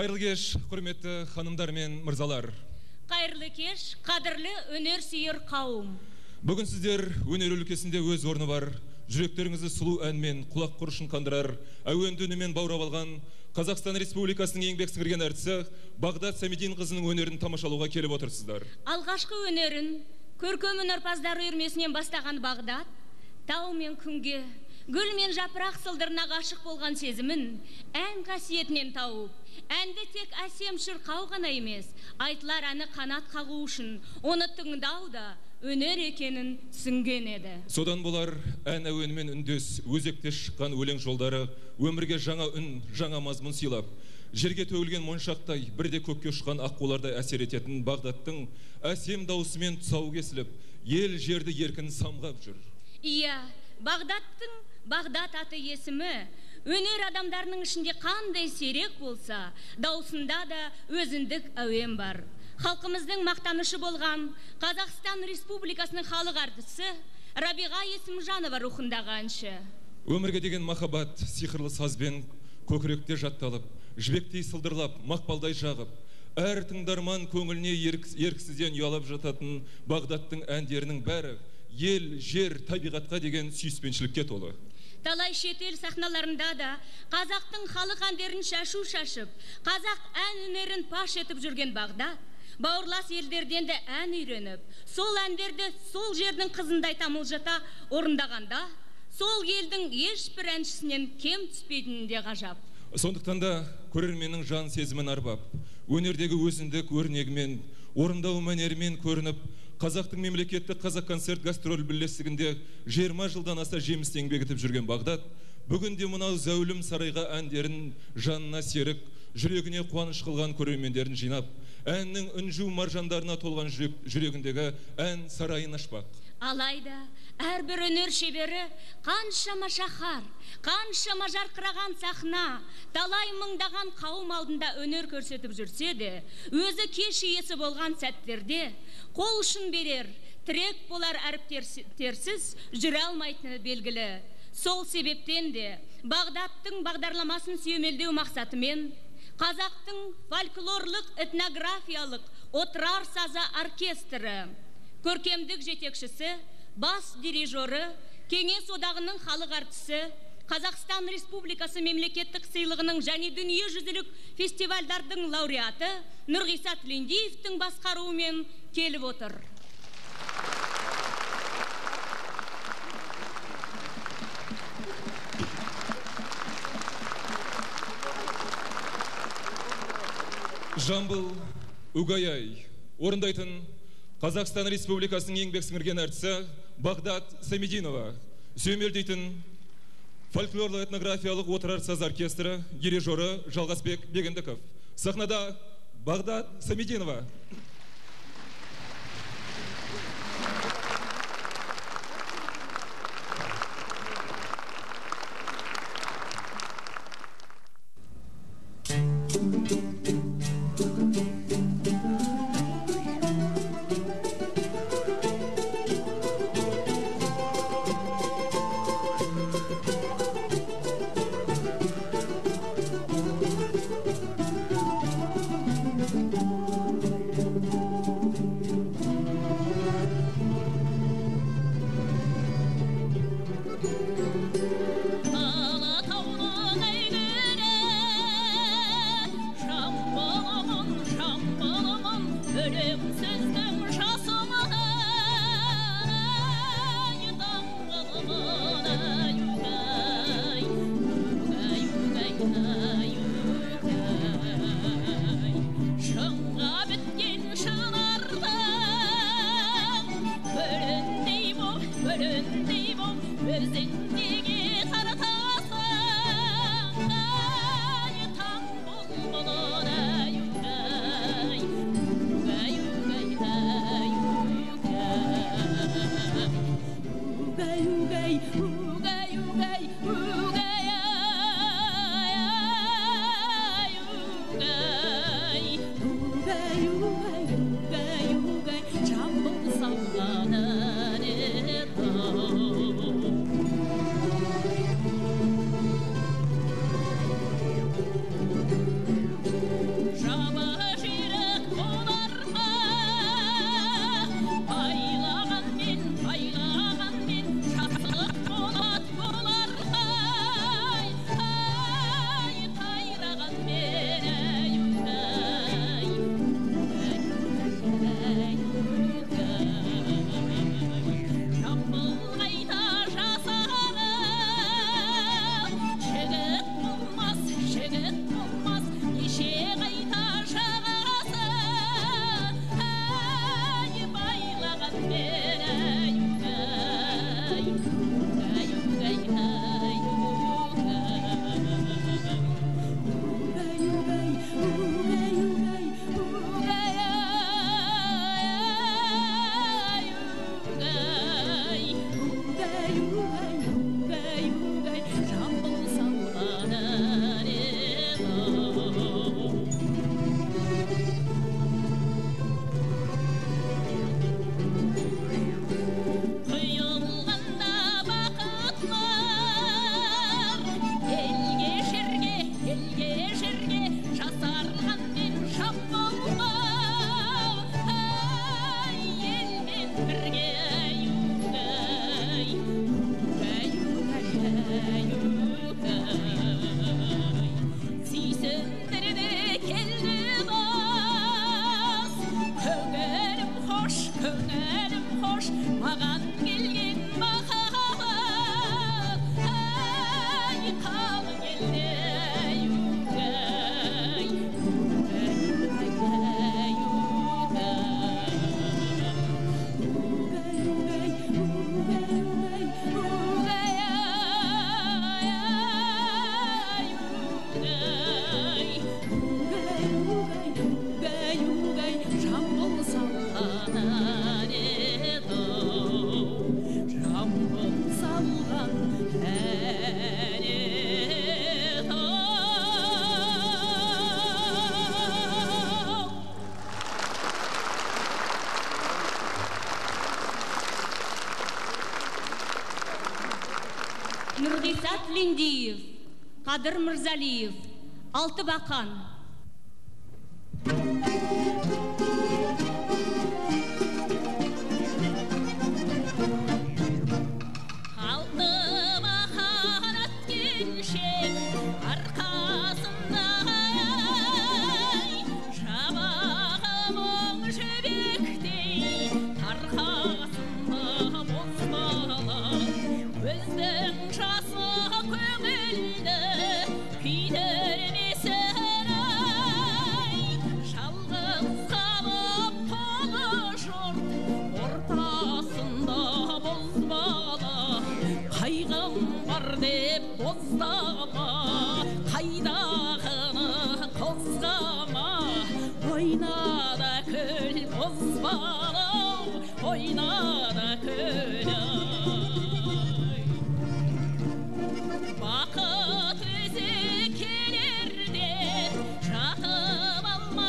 Қайырлы кеш, құрметті ханымдар мен мырзалар. Қайырлы кеш, қадірлі өнер сүйер қауым. Бүгін сіздер өнер өлкесінде өз орны бар, жүректеріңізді сұлу әнмен, құлақ құрышын қандырар, әуенді үнімен баурап алған Қазақстан Республикасының еңбек сіңірген әртісі Бағдат Самидин қызының өнерін тамашалауға келіп отырсыздар. Алғашқы өнерін көркем өнерпаздар үйірмесінен бастаған Бағдат, тау мен күнге, гүл мен жапырақ сылдырына ғашық болған сезімін ән қасиетінен тауып, әнді тек әсем шырқау ғана емес, айтылар әні қанат қағу үшін оны тыңдау да өнер екенін түсінген еді. Содан болар ән әуенімен үндес, өзекте шыққан өлең жолдары өмірге жаңа үн, жаңа мазмұн сыйлап, жерге төгілген моншақтай, бірде көкке ұшқан аққулардай әсер ететін Бағдаттың әсем даусымен тұсау кесіліп, ел жерді еркін самғап жүр. Иә, Бағдаттың Бағдат аты есімі өнер адамдарының ішінде қандай сирек болса, даусында да өзіндік әуен бар. Халқымыздың мақтанышы болған Қазақстан Республикасының халық артисі Рабиға Есімжанова рухындағы әнші. Өмірге деген махаббат сиқырлы сазбен көкіректе жатталып, жібектей сылдырлап, мақпалдай жағып, әр тыңдарман көңіліне еріксізден ұялап жататын Бағдаттың әндерінің бәрі ел, жер, табиғатқа деген сүйіспеншілікке толы. Талай шетел сахналарында да қазақтың халық әндерін шашу шашып, қазақ ән өнерін паш етіп жүрген Бағдат, бауырлас елдерден де ән үйреніп, сол әндерді сол жердің қызындай тамылжыта орындағанда, сол елдің ешбір әншісінен кем түспейтінін де ғажап. Сондықтан да көрерменнің жан сезімін арбап, өнердегі өзіндік өрнегімен, орындау мәнерімен көрініп, Қазақтың мемлекеттік Қазақконцерт гастроль бірлестігінде 20 жылдан аса жемісті еңбек етіп жүрген Бағдат, бүгінде мынау зәулім сарайға әндерін жанына серік, жүрегіне қуаныш қылған көрермендерін жинап, әннің үнжу маржандарына толған жүрегіндегі ән сарайын ашпақ. Алайда, әрбір өнер шебері қаншама шаһар, қаншама жарқыраған сахна, талай мыңдаған қауым алдында өнер көрсетіп жүрсе де, өзі кеш иесі болған сәттерде қол ұшын берер, тірек болар әріптерсіз жүре алмайтыны белгілі. Сол себептен де Бағдаттың бағдарламасын сүйемелдеу мақсатымен қазақтың фольклорлық этнографиялық отырар сазы оркестрі көркемдік жетекшісі, бас дирижері, Кеңес одағының халық артисі, Қазақстан Республикасы мемлекеттік сыйлығының және дүниежүзілік фестивальдардың лауреаты Нұрғиса Тілендиевтің басқаруымен келіп отыр. Жамбыл Угаяй орындайтын Қазақстан Республикасының еңбек сіңірген әртісі Бағдат Самидинова, сүйемелдейтін фольклорлы этнографиялық отырар саз оркестрі дирижері Жалғасбек Бегендіков. Сахнада Бағдат Самидинова. ауылға, елмен бірге сүйсіндірді келді бас, көңілім хош, маған келген махаббат, қалың елде Нұрғисат Лендиев, Қадыр Мырзалиев, Алтыбақан. Алтыбақан өткенше арқасында жабағы мұң жібектей, тарқасында бозбала өздің жасы көңілді күйдірмесін-ай, жалғыз қалып толы жұрт ортасында бозбала, қайғым бар деп боздама, қайдағыны қозғама, ойна да күл бозбала, ойна да күл. Бақыт өзі келерде жатып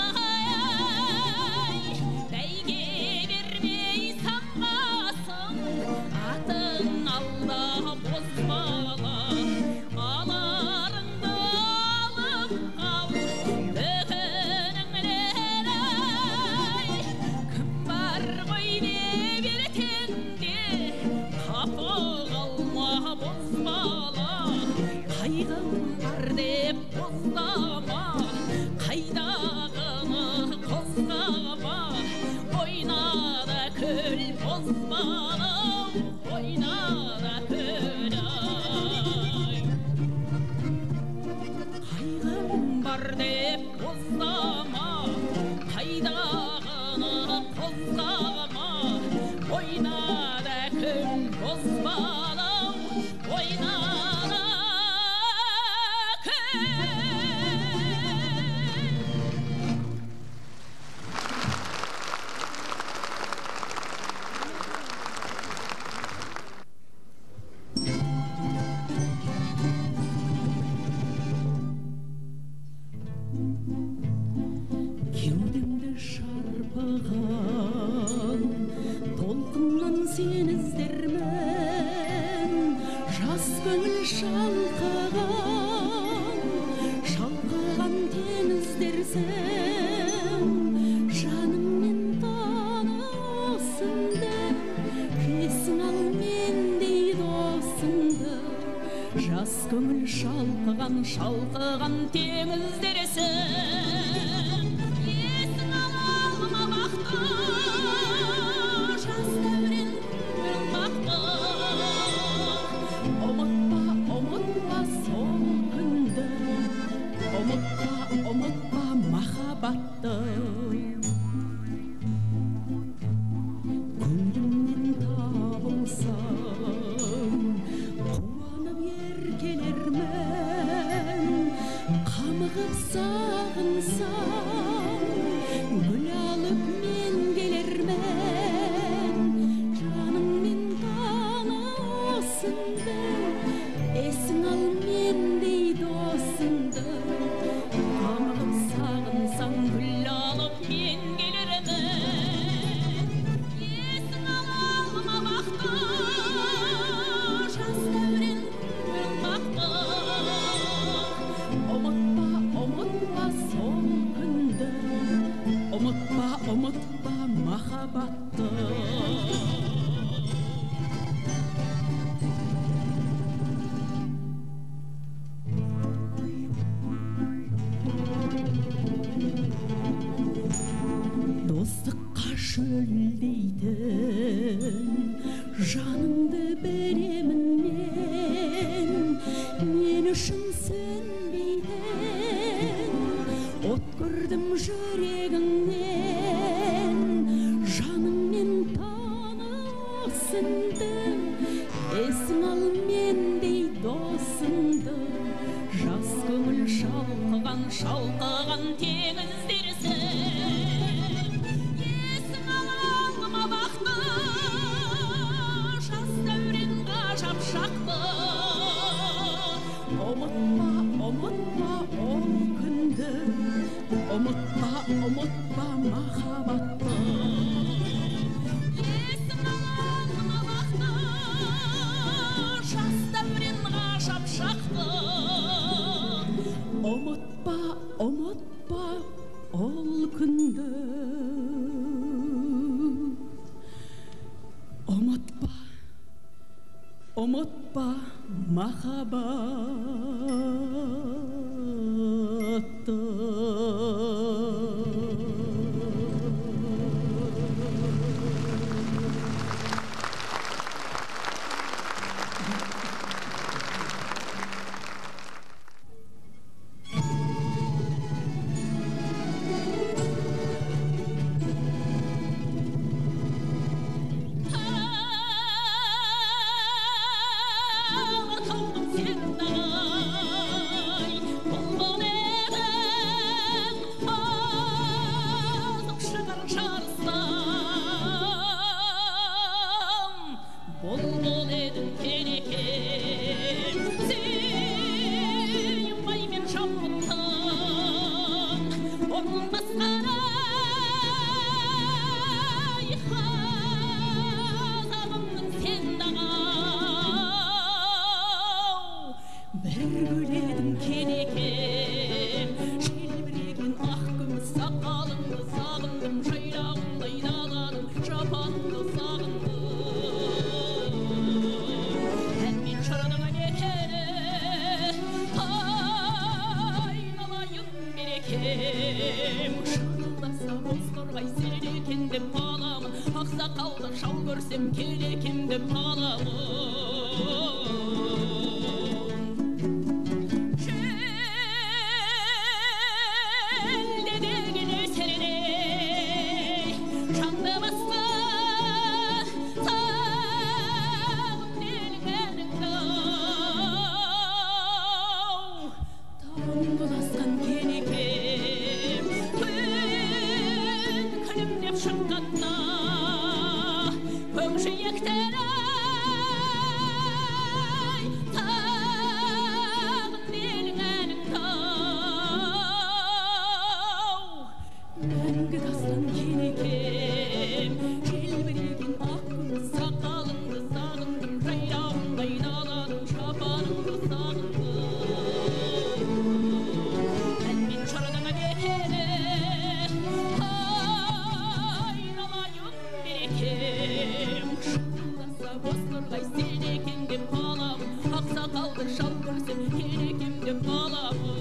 алмай, бәйге бермей самғасын, атың алда бозбала, аларыңды алып қал, бүгініңнен-ай, кім бар ғой деп ертеңде, қапы қалма бозбала, қайғым бар деп боздама, қайдағыны қозғама, ойна да күл бозбала, ойна да күл. Қайғым бар деп боздама, қайдағыны қозғама, ойна да күл бозбала, ойна да кеудемді шарпыған толқыннан сен іздермін, жас көңіл шалқыған теңіздерсің, жаныммен таны осынды, есің ал мендей досыңды, жас көңіл шалқыған теңіздерсің, есің ал алма бақты, жас дәурен бақты, ұмытпа сол күнді, ұмытпа махаббатты. Көңілімнен табылсам, қуанып еркелермін, қамығып сағынсам, гүл алып мен келермін, жаныммен таны осынды, есің ал мендей досыңды, қамығып сағынсам, гүл алып мен ұмытпа, ұмытпа махаббатты. Достыққа шөлдейтін жаныңды беремін мен үшін сөнбейтін от көрдім жүрегіңнен, жаныңмен танысынды, есің ал мендей досыңды, жас көңіл шалқыған теңіздерсің. Есің алма бақты, жас дәурен ғажап шақты. Ұмытпа, ұмытпа ол күнді, ұмытпа, ұмытпа махаббатты. Есің алма бақты, жас дәурен ғажап шақты. Ұмытпа, ұмытпа ол күнді, ұмытпа, ұмытпа махаббатты. Ақсақалды шал көрсем келекем деп қаламын. Шөлдедегі нөсеріне жанды басқа сағым делгеніңді-ау. Таңғы асқан келекем күн күлімдеп шыққанда көкжиектер-ай, сағым делгеніңді-ау. Мәңгі дастан келекем, желбіреген ақ күміс сақалыңды сағындым, жайрауындай даланың шапаныңды сағындым. Әнмен жырдың бекері, айналайын берекем. Бозторғай сен екен деп қаламын, ақсақалды шал көрсем келекем деп қаламын.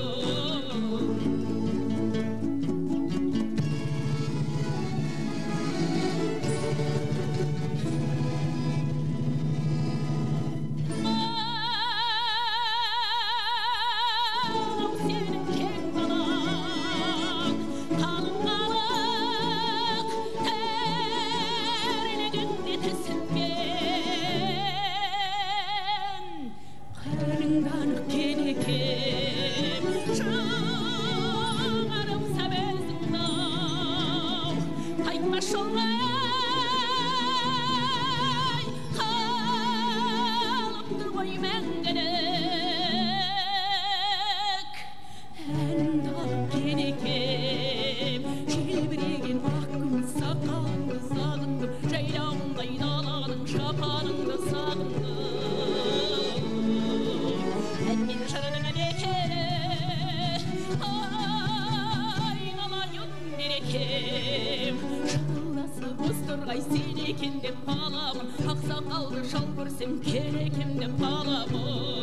Анау сенің кең далаң, қалың қалық, тәрелегенде тісінген. Қайрыңданық келекем, шығарып сәбезіңді-ау. Қайтпас жолға қалыпты ғой мәңгілік. Әніңді алып келекем, желбіреген ақ күміс сақалыңды сағындым, жайрауындай даланың шапаныңды сағындым. Әнмен жырдың бекері, айналайын берекем. екем шырылдасып ыстырғай сен екен деп қаламын ақсақалды шал көрсем керекем деп қаламын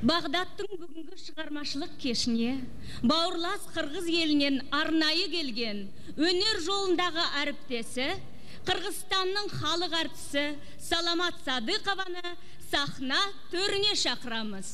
Бағдаттың бүгінгі шығармашылық кешіне бауырлас қырғыз елінен арнайы келген өнер жолындағы әріптесі, Қырғызстанның халық әртісі Саламат Садықованы сахна төріне шақырамыз.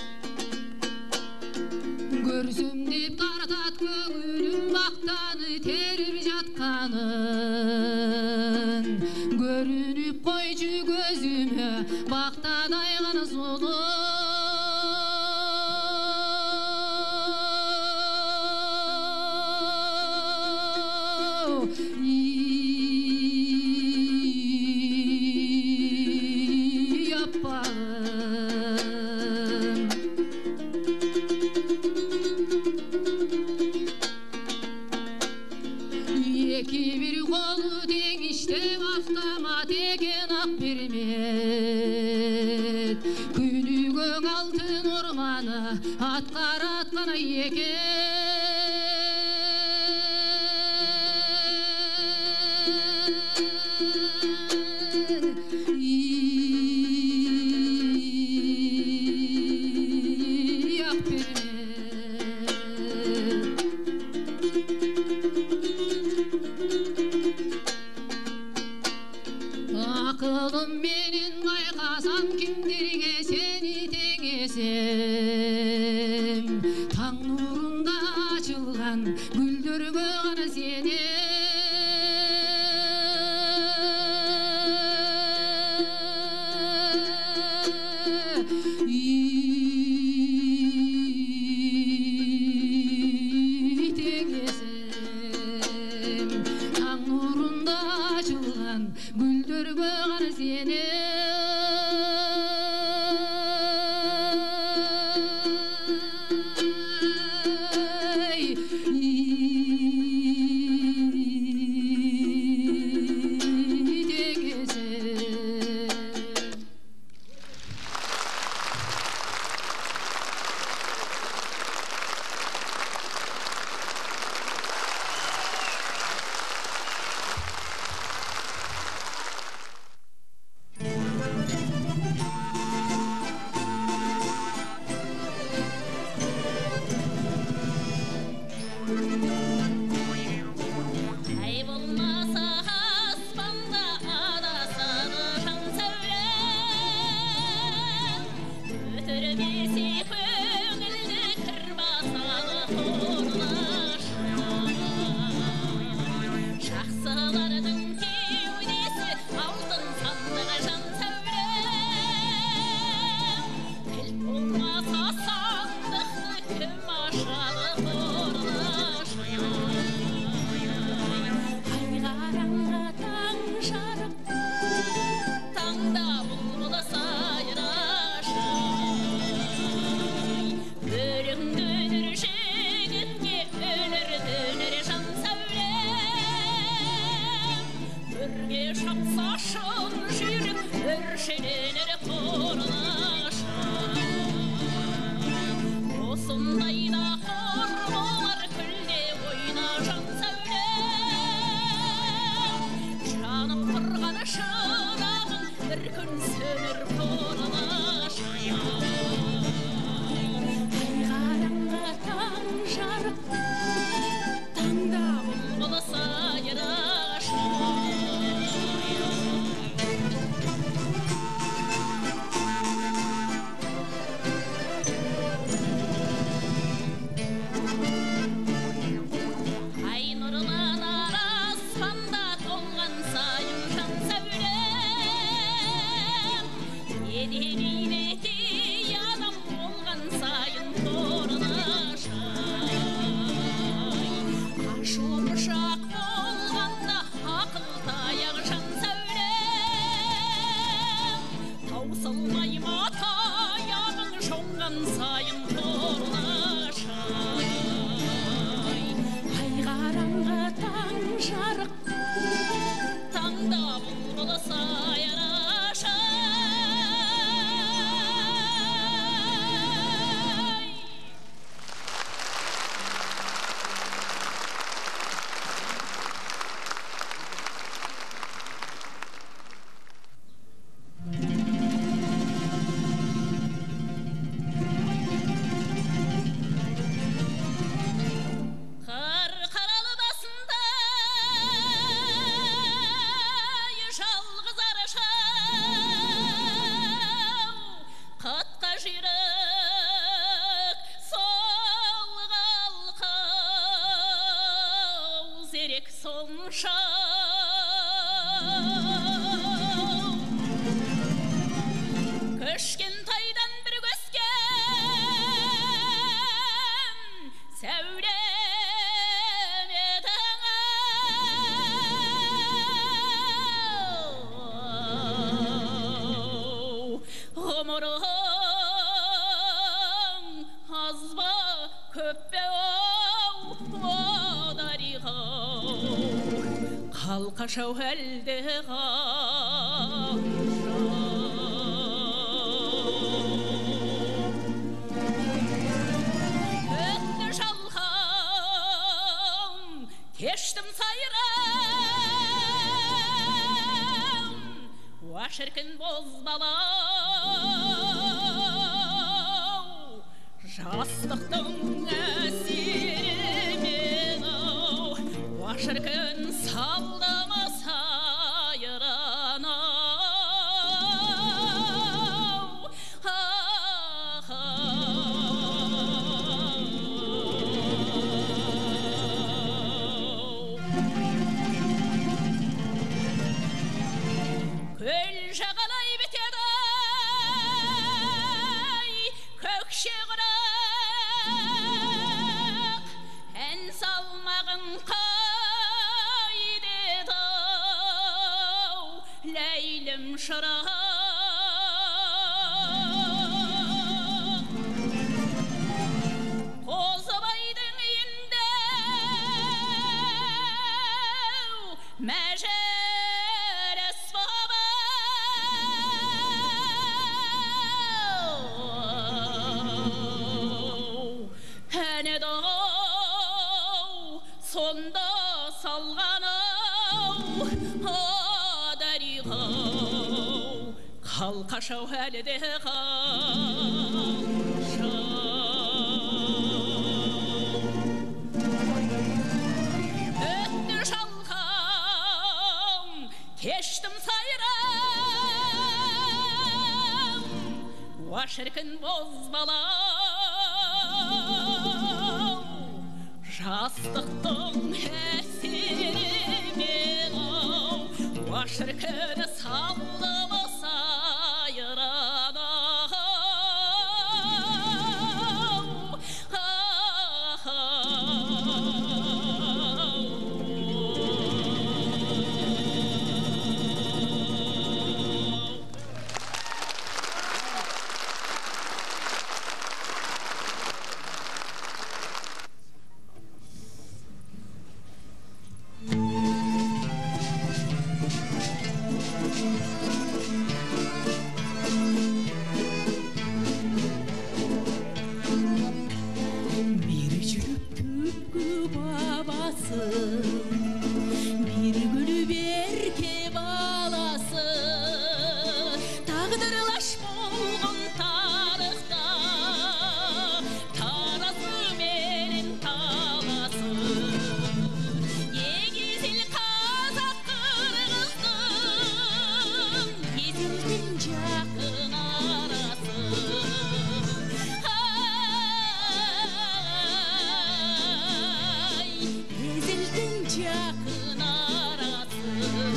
Көрсем деп тартат көңілім бақтаны көрініп қойшы көзіме бақтадай ғана сұлу күнігің алтын орманы атқаратқаны екен ақылым менен байқасам кімдерге сені теңесем таң нұрында açылған гүлдерге ғана теңесем таң нұрында açылған гүлдерге ғана сені қалқашау әлде өтті жалған кештім сайрам уа шіркін бозбалау жастықтың әсерімен ау уа шіркін салдама сайран көл жағалай бітеді көкше құрақ ән салмағын қайдеді ләйлім шырақ қозыбайдың үйінде мәжіліс әнеді-ау сонда салған-ау дариға-ау қалқашау әлі де өтті жалған кештім сайрам уа шіркін бозбалау жастықтың әсерімен ау уа шіркін салдама сайран bir gülü berke balası tağdırlaş bolğun tarıqda tarazı menin talası egizil Kazak Kırgızdın ezildim жақын arası жақын арасы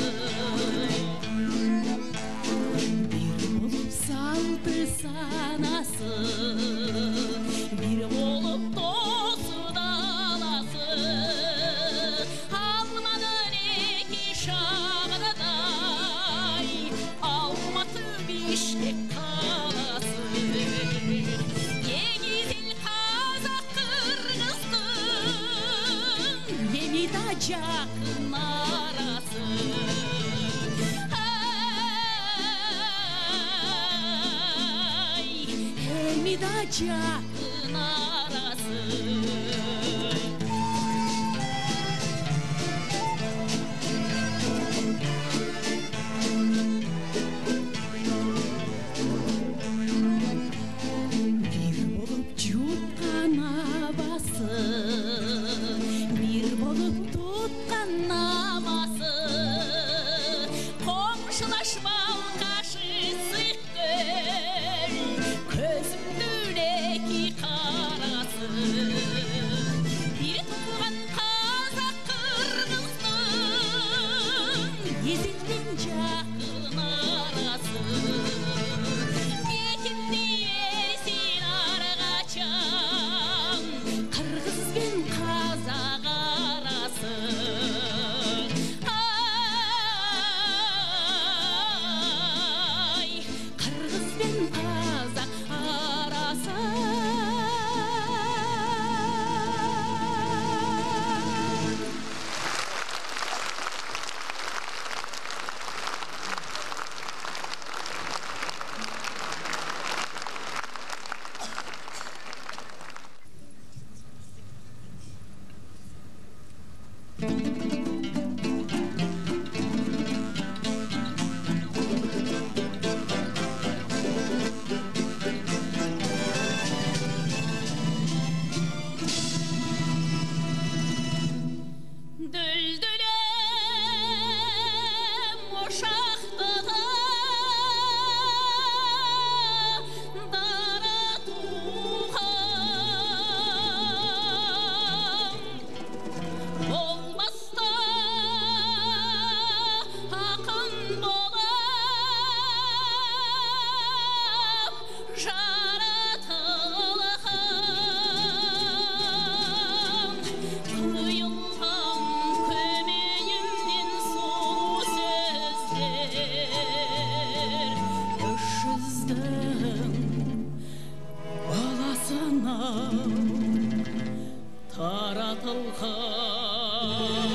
бір болып салты санасы бір болып досы даласы алманың екі шағыдай алматы бишкек қаласы егизіл Қазақ Қырғыздың емида жақын арасы емида жақын арасы bir болып жұтқан абасы bir болып тұтқан намасы қомшылаш балқашы сықкөл көзімді үлеки қара қыздың баласына таратылған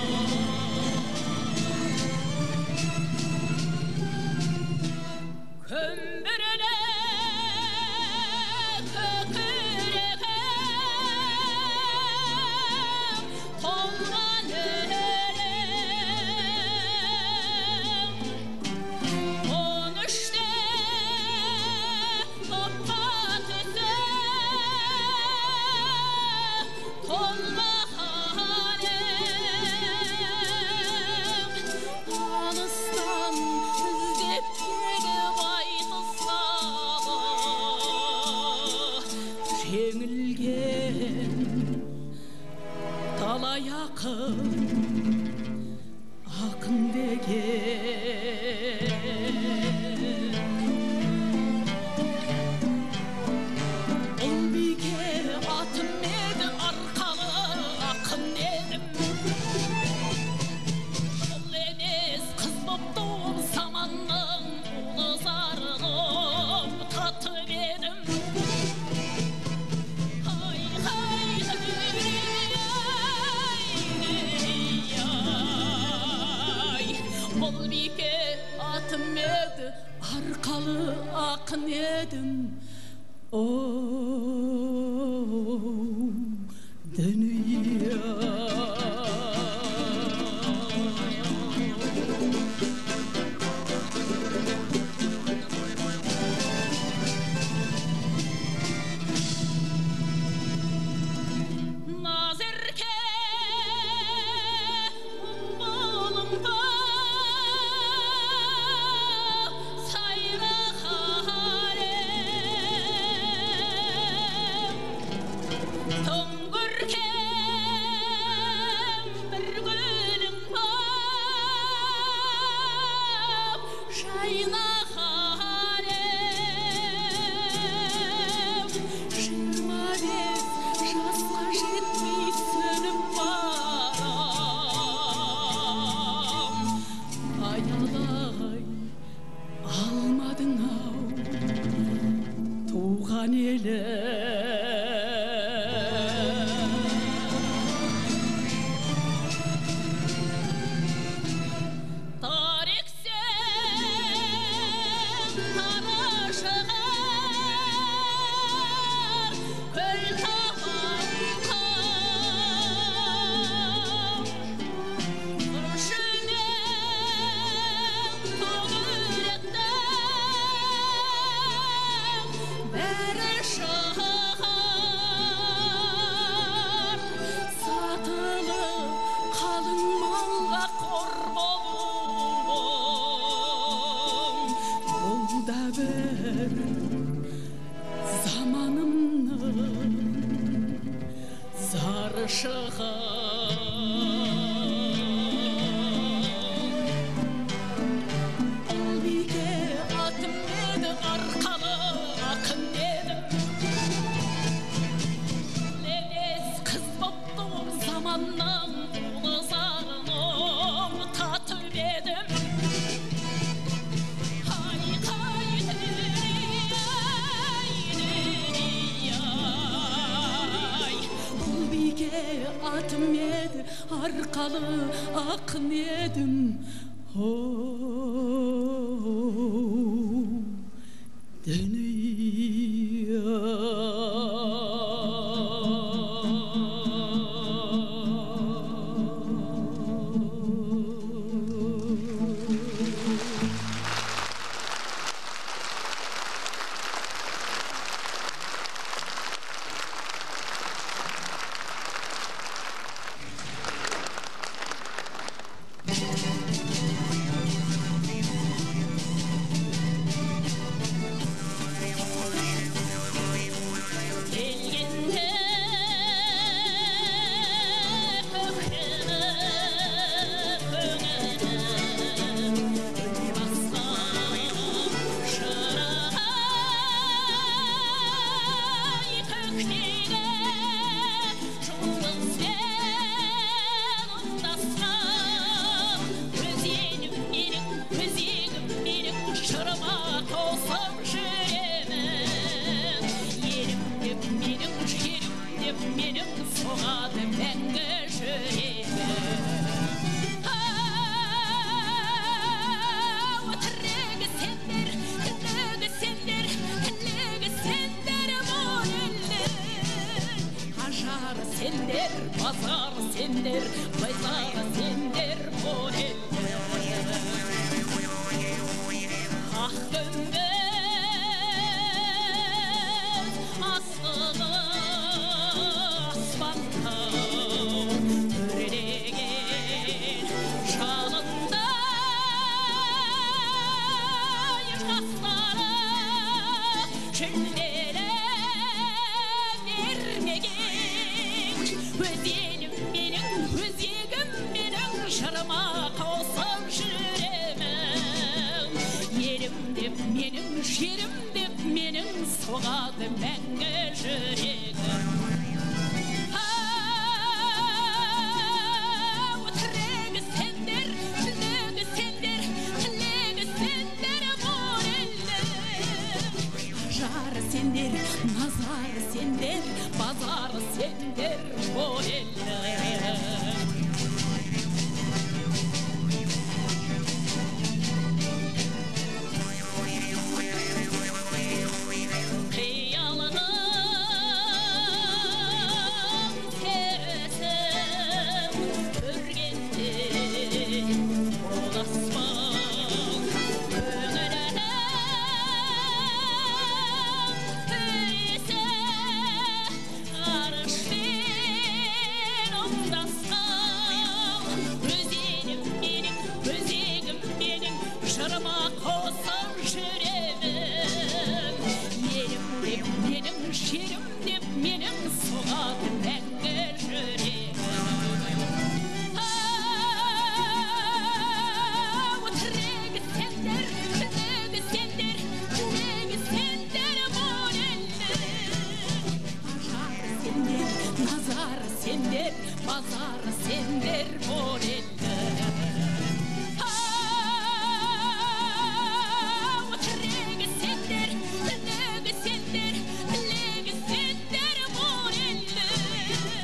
көмбіріне көкірегім толған өлең 13-те топқа түсіп толмаған ем таныстан іздеп келіп айтылсады жеңілген талай ақын деген ұл бике атым еді арқалы ақын едім ұл емес қыз боп туып заманның ұлы зарығып татып едім ұл бике атым еді арқалы ақын едім дүние назерке болымға сайраған түңгіркен бір гүлің боп жайнаған 25 жасқа жетпей сөніп барам аялай алмадың-ау туған тарексен тарашығар көл табанға күршінен төгілеттің бәрі шығар сатылы қалың малға қор болуың бұл да бір заманымның зары шығар ұл бике атым еді арқалы ақын едім лелес қыз боп туып заманның ұлы зарының татып едім ұл бике атым еді арқалы ақын едім сендер, байзағы сендер борелді. Ақ күмбез асылы аспантау үрлеген жалындай жастары жүлделі бермеген өз елім менің, өзегім менің жырыма қосып жүремін. Елім деп менің, жерім деп менің соғады мәңгі жүрегім. Тірегі сендер, тілегі сендер, тілегі сендер борелдің. Жары сендер, назары сендер, базары сендер борелдің. Жерім деп менің соғады мәңгі жүрегім. Тірегі сендер, тілегі сендер, тілегі сендер борелдің. Жары сендер, назары сендер, базары сендер борелдің. Тірегі сендер, тілегі сендер, тілегі сендер борелдің.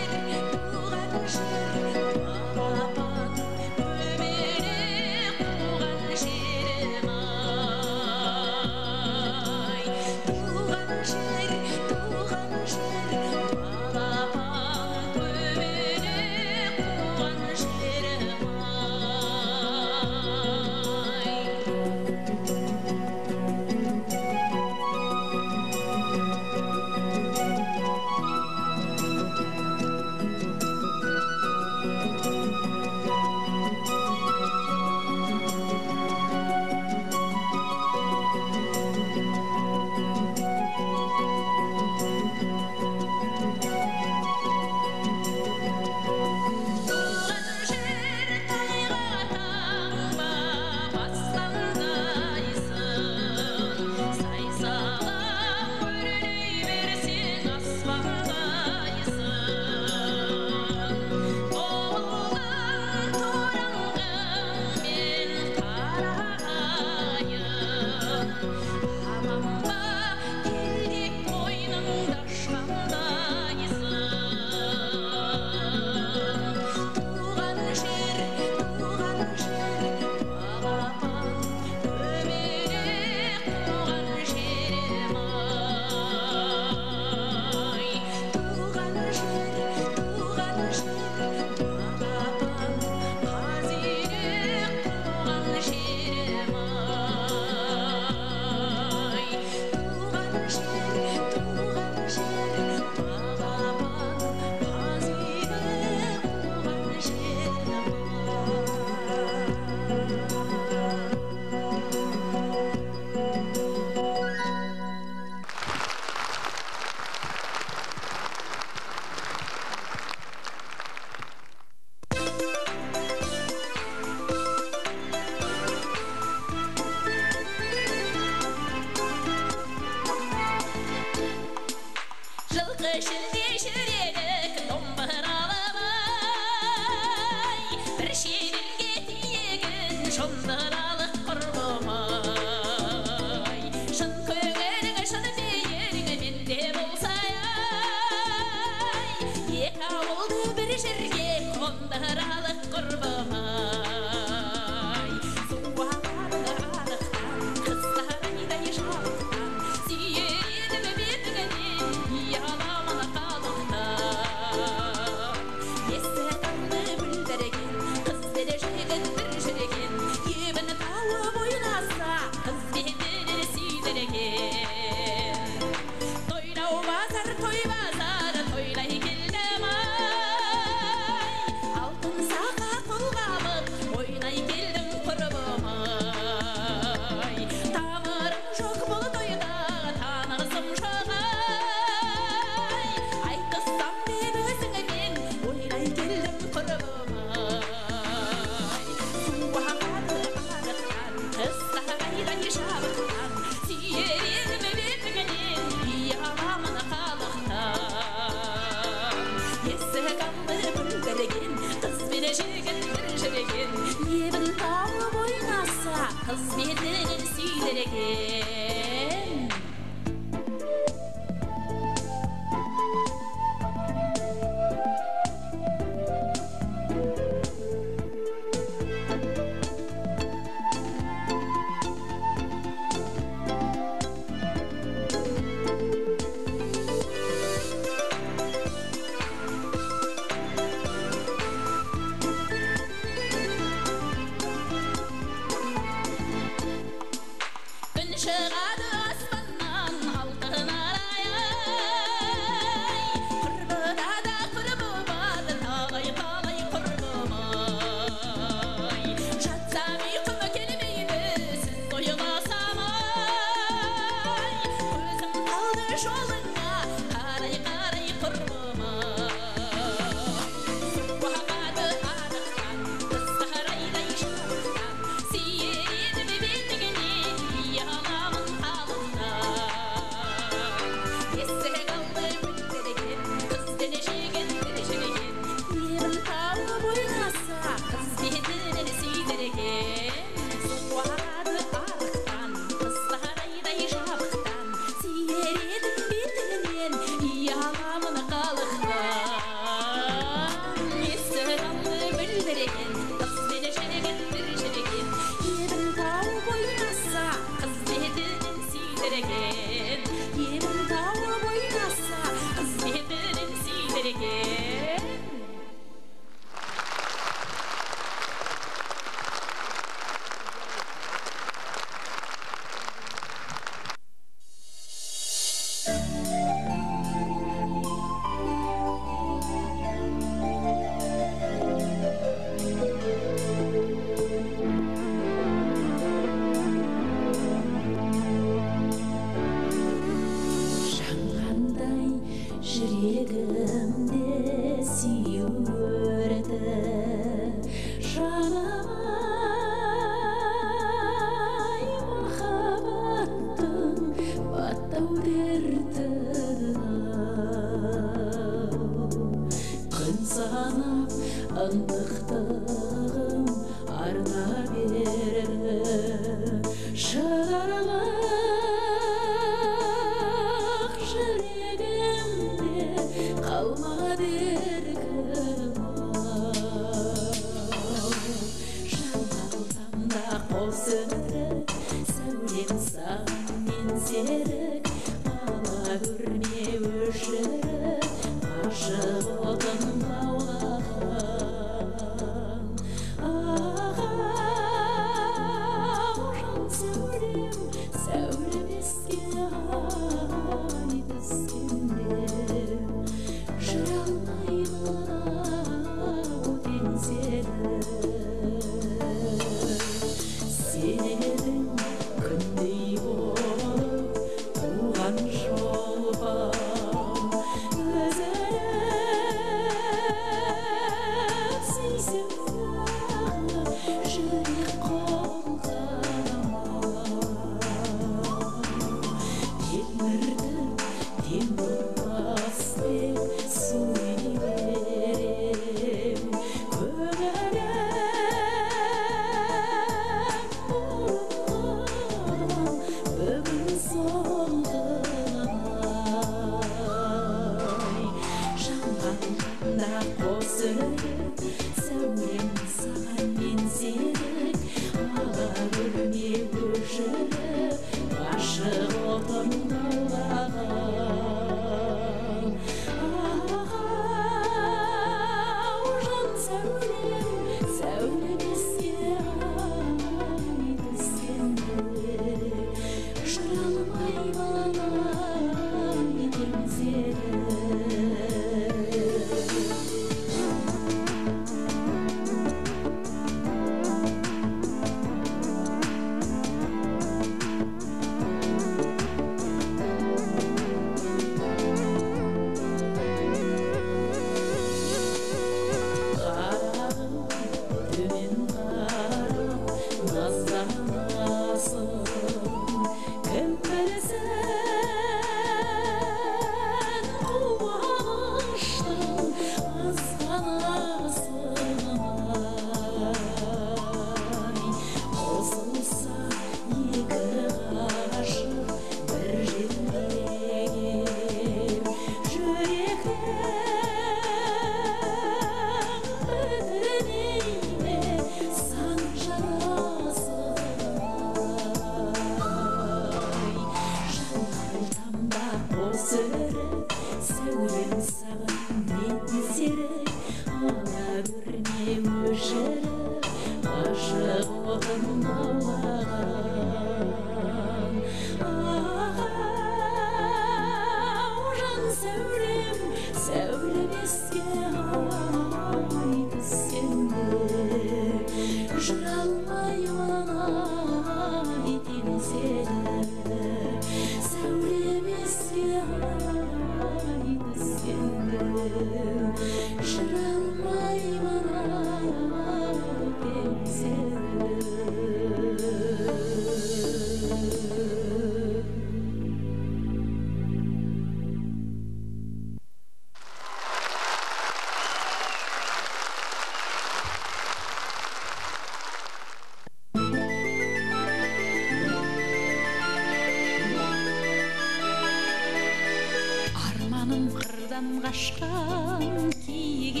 Қашқан киік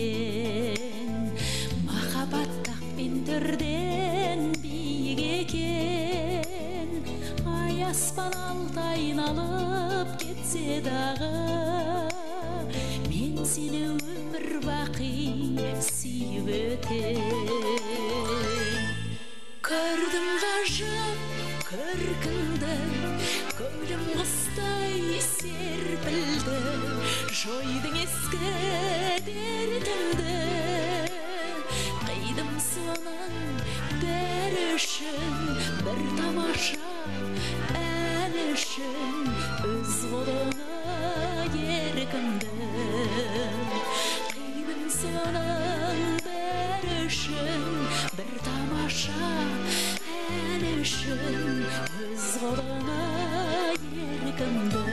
екен, махаббат тақпен түрден биік екен. Ай аспан алты айналып кетсе дағы, мен сені өмір бақи сүйіп өтем. Көрдім ғажап көркіңді, көңілім құстай серпілді. Жойдың ескі дертімді, қидым соның бәрі үшін. Бір тамаша ән үшін өз қолыңа еркімді. Қидым соның бәрі үшін. Бір тамаша ән үшін өз қолыңа еркімді.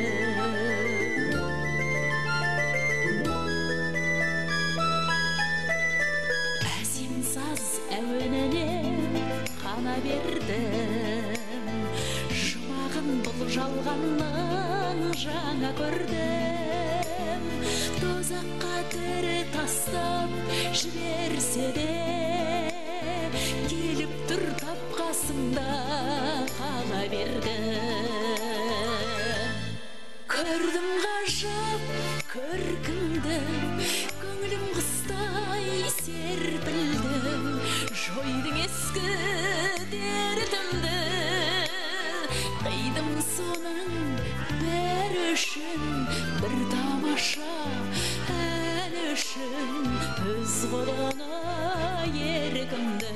Бердім жұмағын бұл жалғанның жаңа көрдім. Тозаққа тірі тастап жіберсе де, келіп тұр тап қасымда қала бердім. Көрдім ғажап көркіңді, көңілім құстай серпілді. Жойдың ескі дертімді, қидым соның бәрі үшін. Бір тамаша ән үшін өз қолыңа еркімді.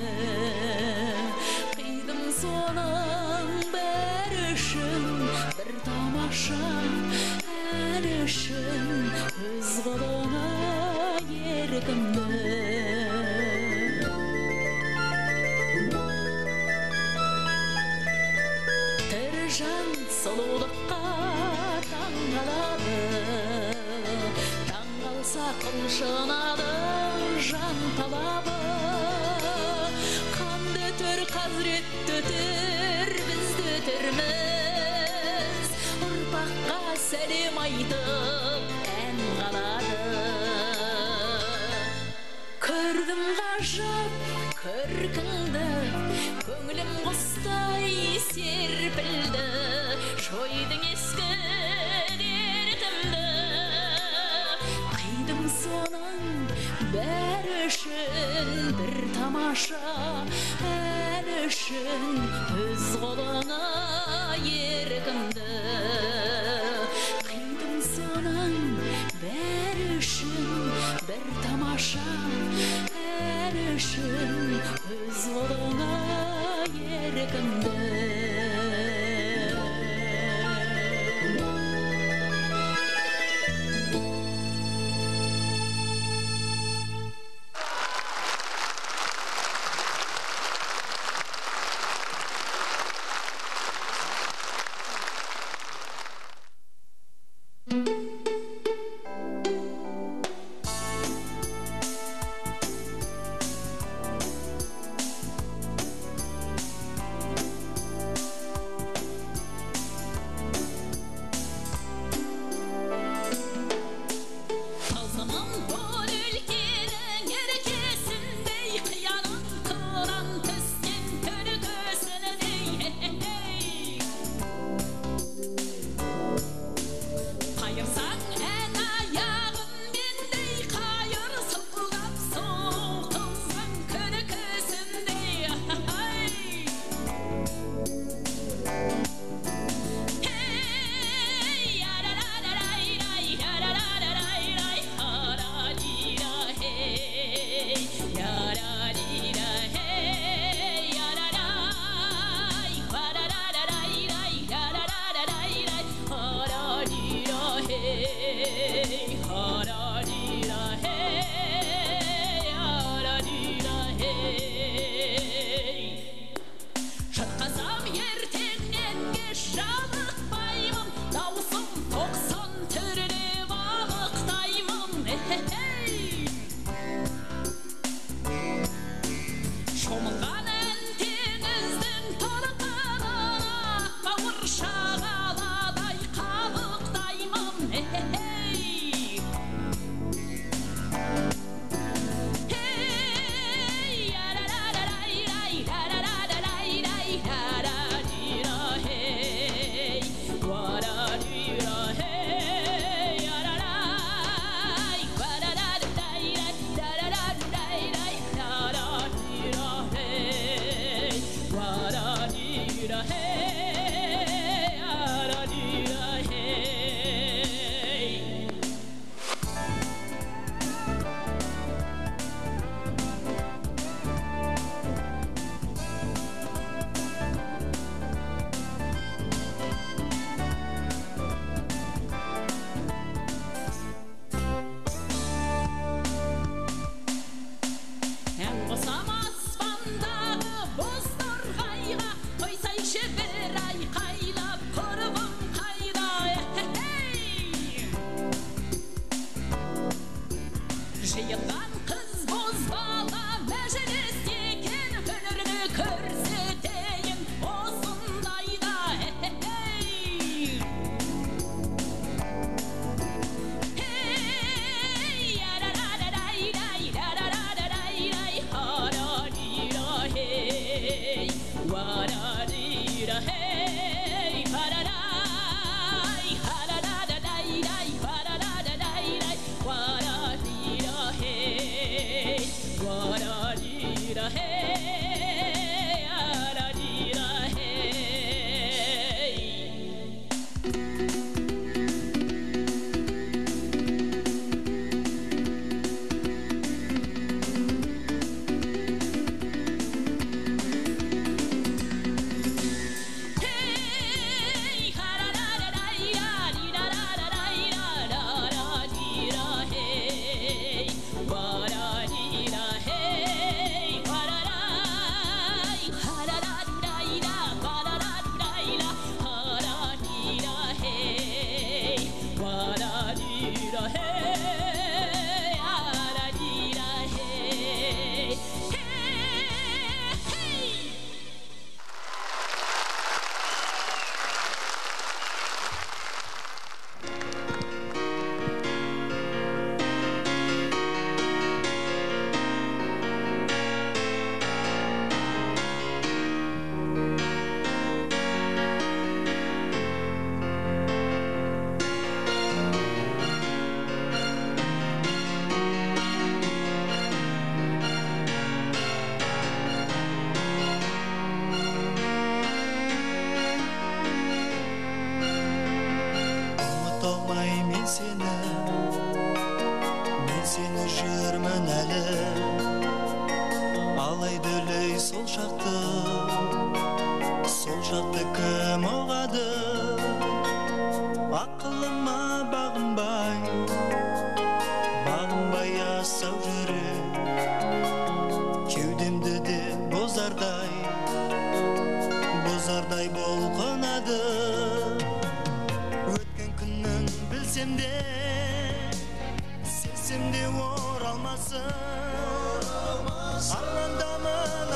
Қидым соның бәрі үшін. Бір тамаша ән үшін өз қолыңа еркімді. Сұлулыққа таңғалады, таңғалса қылшынады жан талабы. Қанды өтер, қасіретті өтер, бізді өтерміз. Ұрпаққа сәлем айтып ән қалады. ғажап көркіңді, көңілім құстай серпілді, жойдың ескі дертімді. Қидым соның бәрі үшін бір тамаша ән үшін өз қолыңа еркімді. Қидым соның бәрі үшін бір тамаша ән үшін өз қолыңа еркімді. Hey мен сені жүрмін әлі, алайды өлей сол шақты кім оғады? Ақылыма бағынбай асау жүрек, кеудемді де бозардай болқынады. Өткен күннің білсем де, сезсем де оралмасын. Армандамын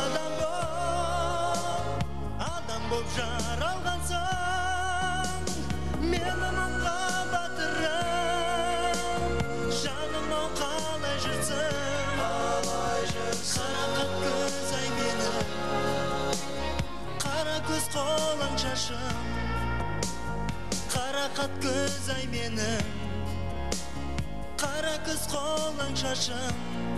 адам боп жаралғансың. Мені мұңға батырып, жаным-ау қалай жүрсің? Қарақат көз ай мені, қара көз қолаң шашым. Қарақат көз ай мені, қара көз қолаң шашым.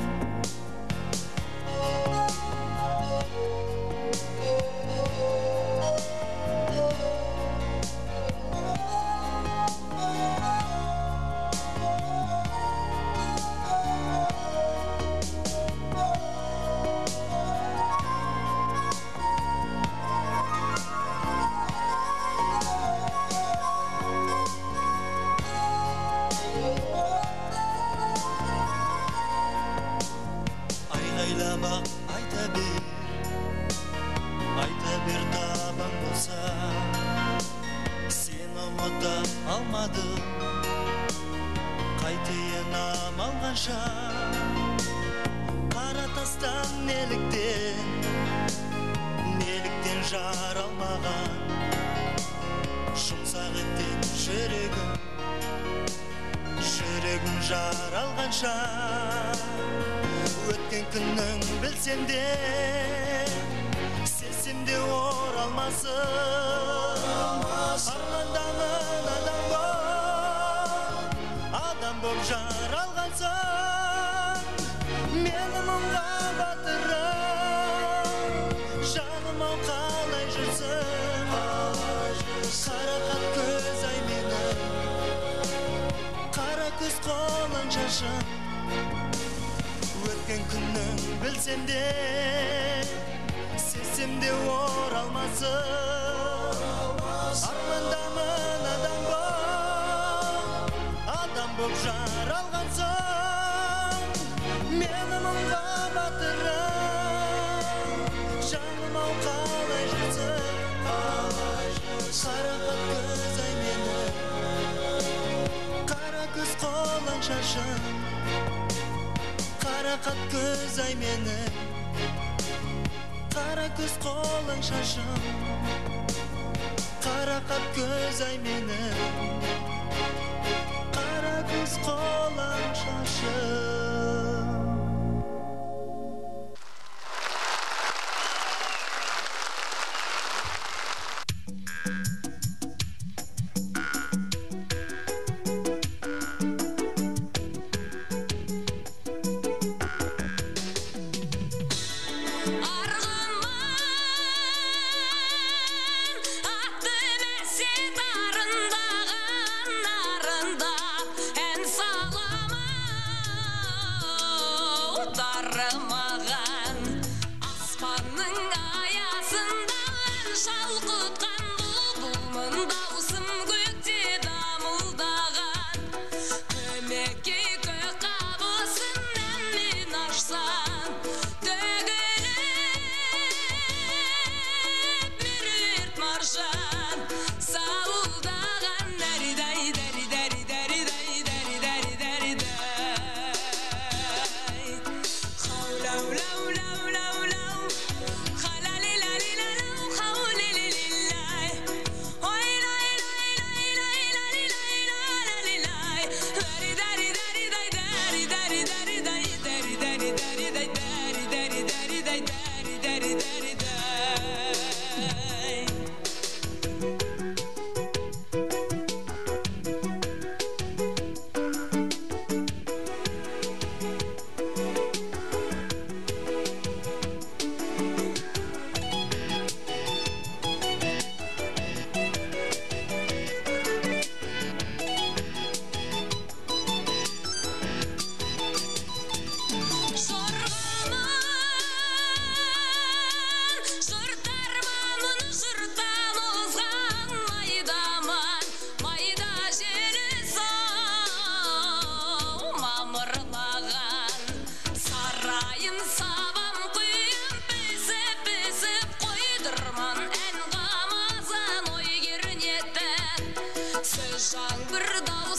Айғайлап-ақ айта бер табан болса, сені ұмыта алмадым, қайтейін амал қанша. Қара тастан неліктен жаралмаған, жұмсақ еттен жүрегім жаралғанша. Өткен күннің білсем де, сезсем де оралмасын. Армандамын адам боп жаралғансың. Мені мұңға батырып, жаным-ау қалай жүрсің? Қарақат көз ай мені, қара көз қолаң шашым. Өткен күннің білсем де, сезсем де оралмасын. Армандамын адам боп жаралғансың. Мені мұңға батырып, жаным-ау қалай жүрсің? Қарақат көз ай мені, қара көз қолаң шашым. Қарақат көз ай мені, қара көз қолаң шашым. Қарақат көз ай мені, қара көз қолаң шашым.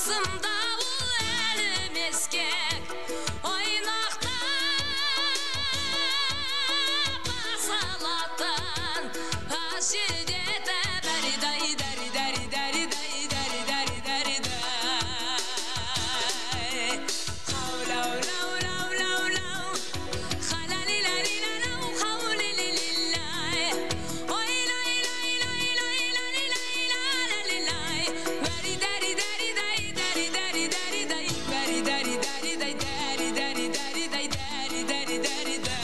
басымда бұл әлім ескек ойнақта басалатын ажидеті бәридай дәри дәри дәри дәри дәри дәри дәри дәй қаулау лау лау лау лау халали лали лау қаули лилилай ой лай лай лай лай лали лай лали лай бәри дәри дәри дәй дәри дәри дәри дәй бәри дәри дәри дәй дәри дәри дәри дәй дәри дәри дәри дәй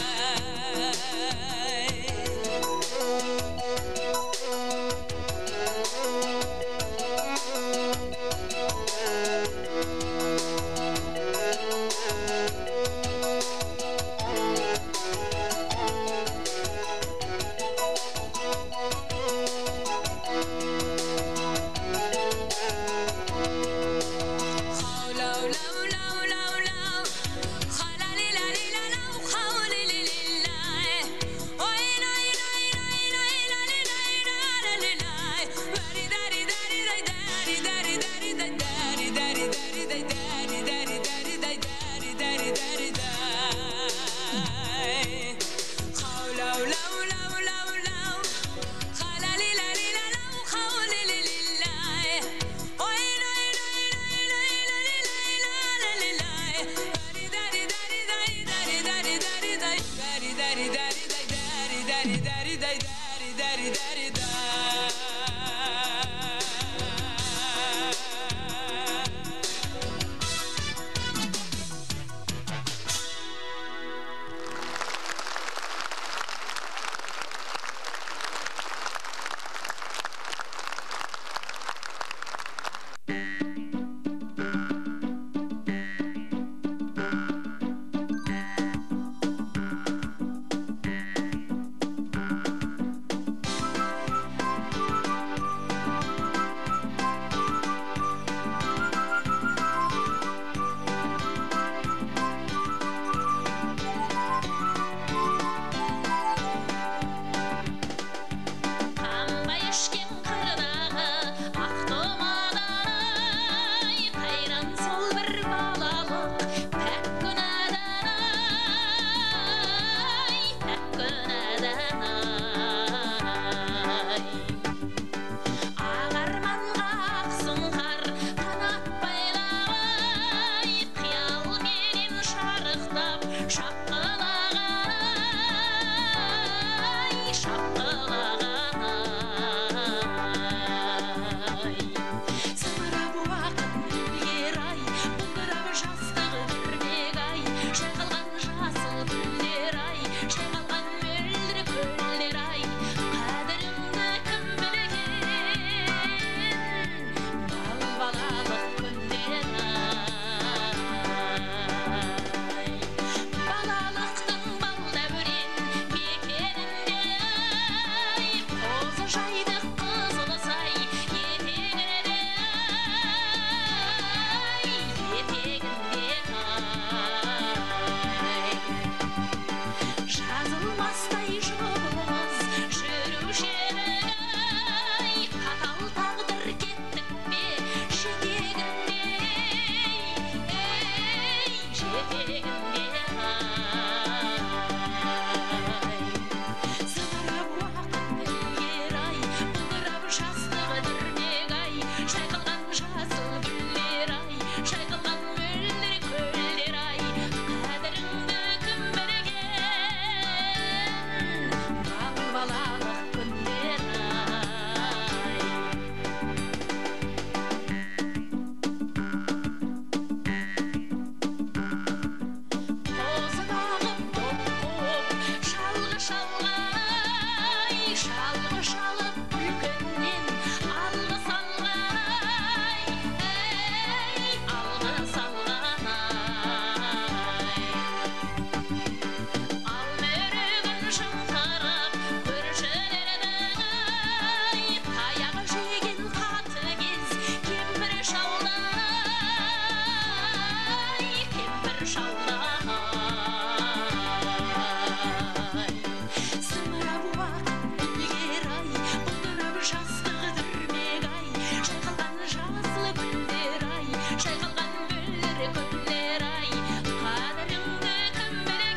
шайқалған гүлдер көпілер ай қадіріңді кім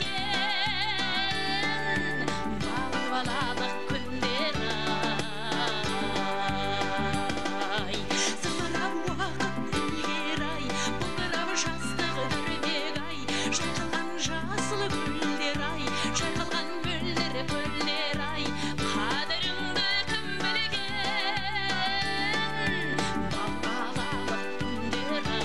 білген балалық күндер ай зымырап уақыт ілгер ай бұлдырап жастық дүрбек ай шайқалған жасыл гүлдер ай шайқалған гүлдер көлдер ай қадіріңді кім білген балалық күндер ай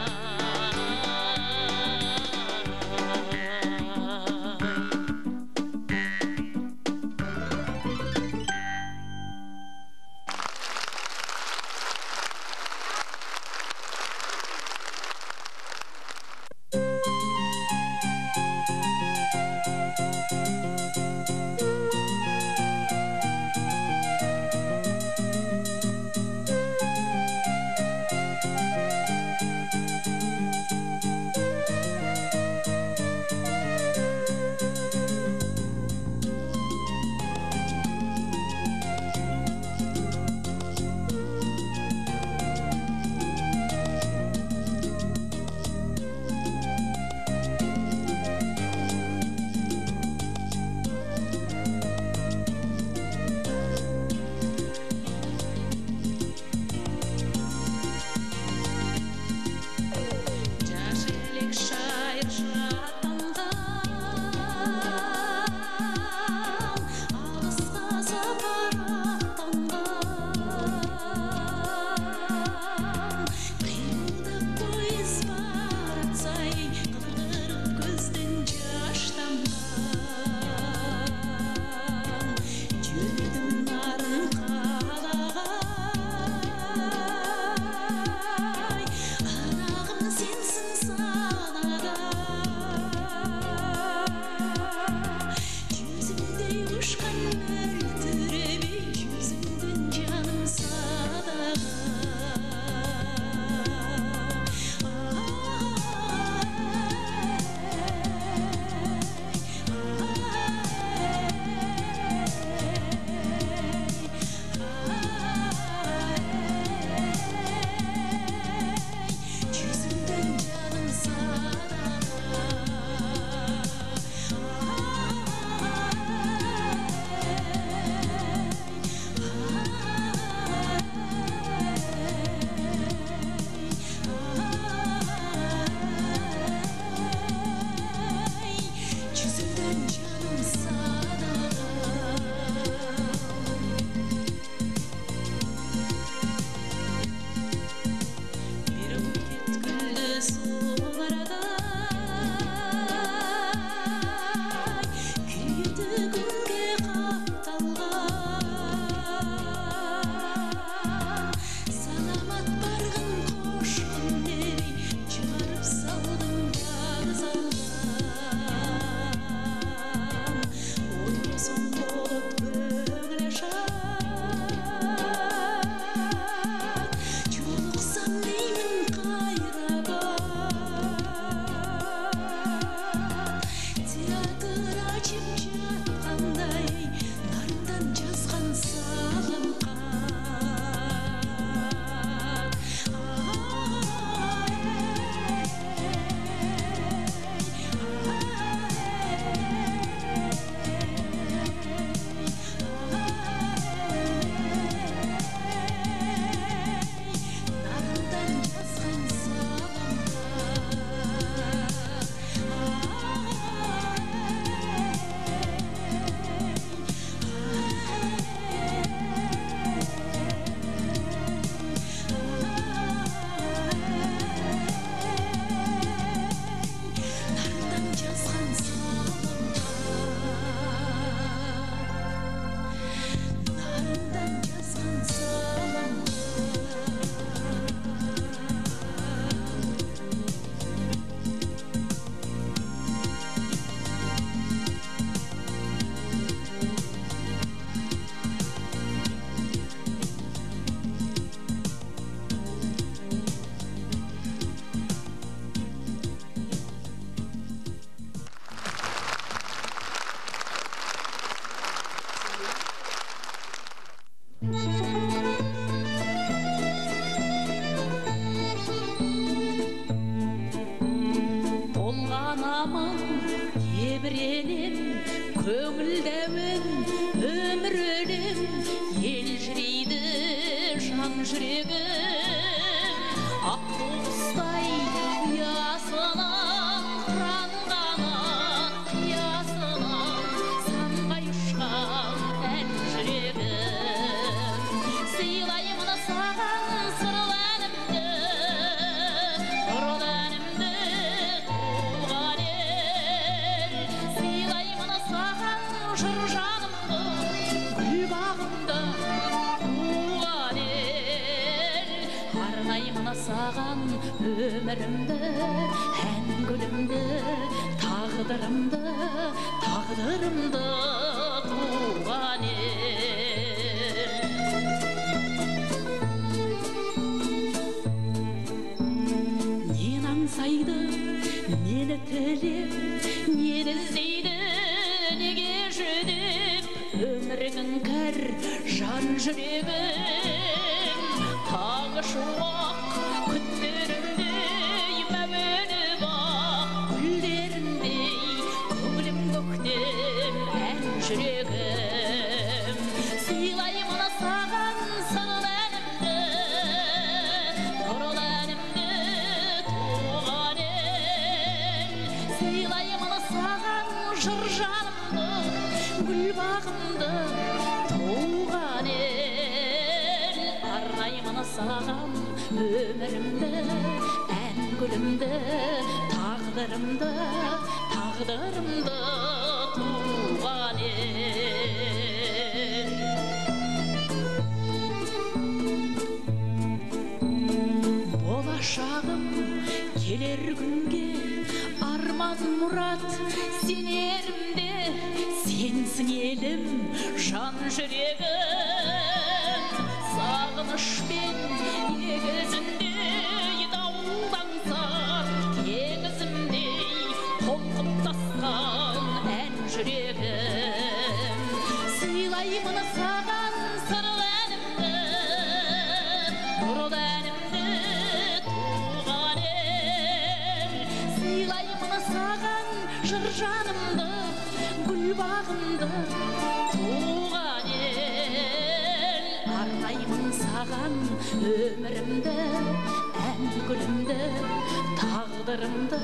жас желек шайыр шаттанған алысқа сапар аттанған қимылдап пойыз баратсай қылғырып көзден жас тамған жүрдім нарын қалағай анағым сенсің санада жүзіңдей ұшқан мөлдіребей жүзіңден жаным жүзіңден жаным жүзіңден жаным бір өтет гүлді сол арада күйді күнге қапталған саламат барғын қош күндей шығарып салдың вокзалдан ойнасам болып көңіл ашар жолықсам деймін қайрабай аман тебіренем көңілдәуін өмір өлем ел жүрейді жан жүрегім ақ құстай ұясынан қыранғанат қиясынан самғай ұшқан ән жүрегім сыйлаймын саған сырлы әнімді нұрлы әнімді туған ел сыйлаймын саған жыр жанымды гүл бағымды туған ел арнаймын саған өмірімді ән гүлімді тағдырымды туған ел нені аңсайды нені тілеп нені іздейді неге жүдеп өміріңнің кір жан жүрегім тағы шуақ күндерімдей мәуені бақ гүлдеріндей көңілім көктем ән жүрегім сыйлаймын саған сырлы әнімді нұрлы әнімді туған ел сыйлаймын саған жыр жанымды гүл бағымды туған ел арнаймын саған өмірімді ән гүлімді тағдырымды туған ел болашағым келер күнге арман мұрат сенерімде сенсің елім жан жүрегім сағынышпен егізіндей дауылдаңсар теңізімдей толқып тасқан ән жүрегім сыйлаймын саған сырлы әнімді нұрлы әнімді туған ел сыйлаймын саған жыр жанымды гүл бағымды туған ел арнаймын саған өмірімді ән гүлімді тағдырымды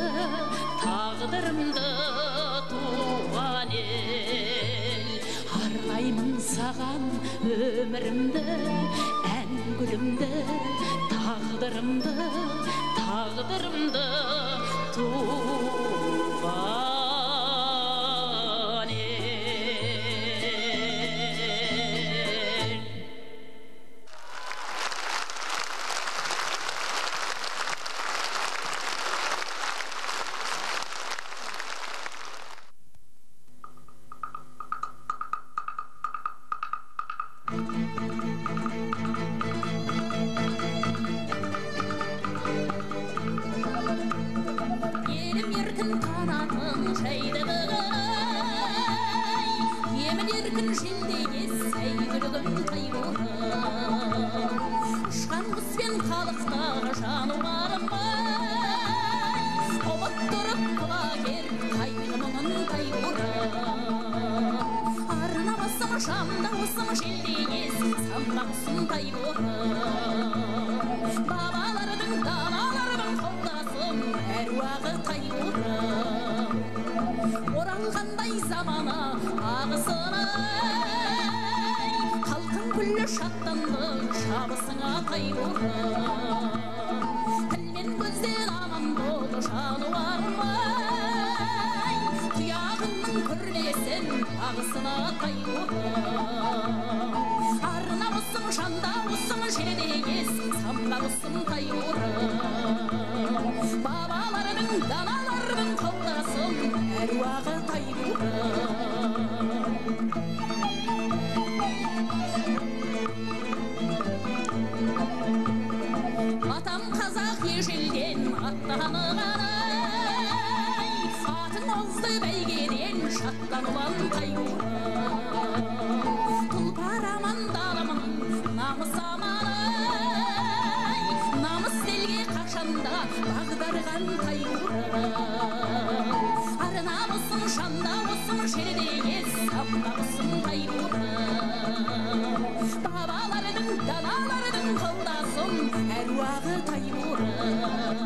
туған ел арнаймын саған өмірімді ән гүлімді тағдырымды туған ел елім еркін қанатын жайды бұғай емін еркін желдей сәйгүлігім тайбұрын ұшқан құспен қалықтағы жаны барымай ұмыт тұрып құлагер қайғымын тайбұрын арнамысым шамдаусым желдей самбақсым тайбұрын бабалардың даналардың қолдасым әруағы тайбұрын оралғандай замана ағысынай халқың күллі шаттанды шабысыңа тайбұрын тіл мен көзден аман болды жануармай тұяғыңның күрмесін ағысына тайбұрын арнамысың шандауысың желдегес самбағысың тайбұрын бабалардың даналардың қолдасың әруағы тайбұрын атам қазақ ежелден аттанығанай атың озды бәйгеден шаттануан тайбұрын тұлпар амандалымын намыс аманай намыс елге қашанда бағдарған тайбұрын намысың шанда болсын шерде сапта болсын тайбурым бабалардың даналардың қолдасын әруағы тайбурым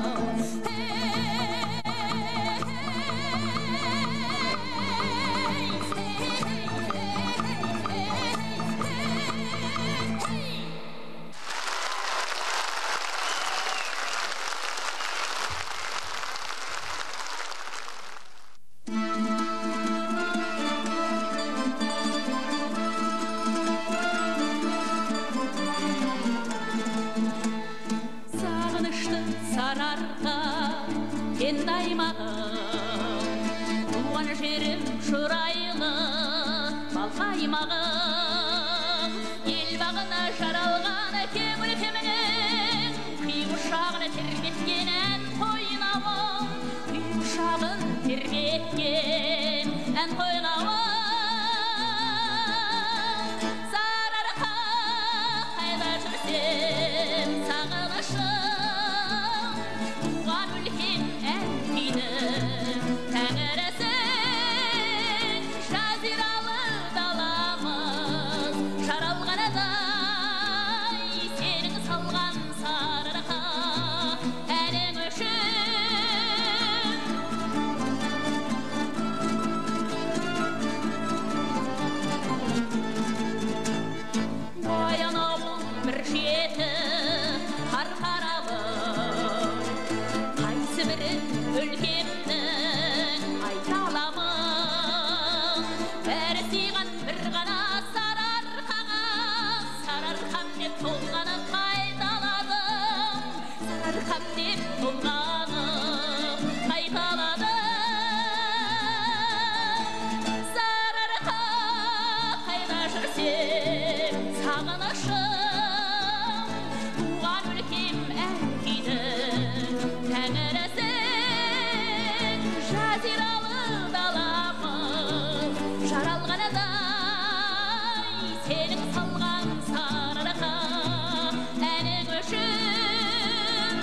ел бағына жаралған кең өлкеменен қиғышағын тербеткен ән қойнауым қиғышағын тербеткен ән қойнауым сарыарқа қайда жүрсем сағынышым туған өлкем ән күйдің тәңірісің жазиралы сенің салған сарыарқа әнің үшін баянауыл бір жеті қарқаралы қайсы бірін өлкемнің айта аламын бәрі сыйған бір ғана сарыарқам деп толғанып қайталадым сарыарқам деп толғанып қайталадым сарыарқа қайда жүрсем сағынышым туған өлкем ән күйдің тәңірісің жазиралы даламыз жаралғанадай сенің салған сарыарқа әнің үшін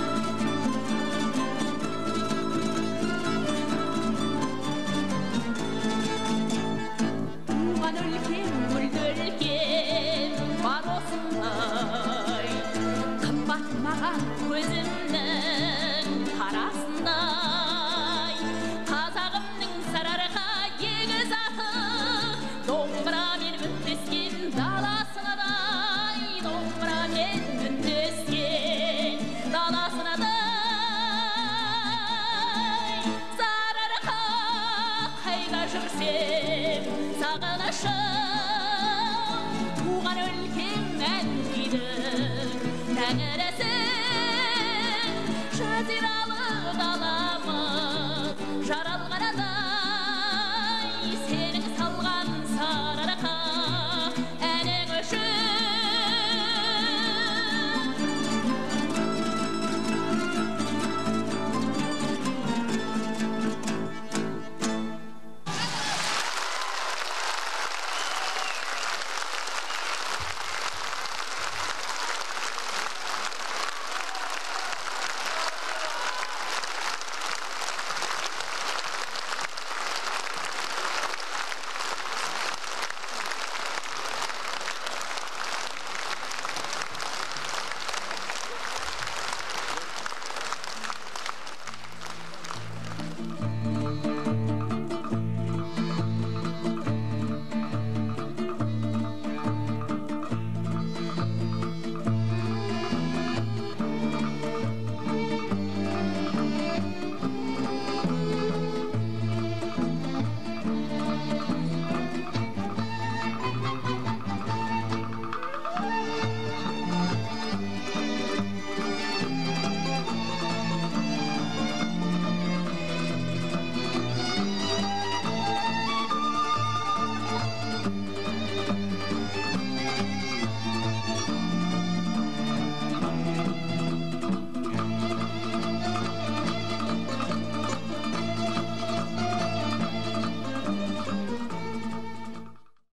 туған өлкем гүлді өлкем бар осындай қымбат маған көзімнің қарасындай қазағымның сарыарқа егіз аты домбырамен үндескен даласынадай домбырамен үндескен даласынадай сарыарқа қайда жүрсем сағынышым туған өлкем ән күйдің тәңірісің жазиралы дала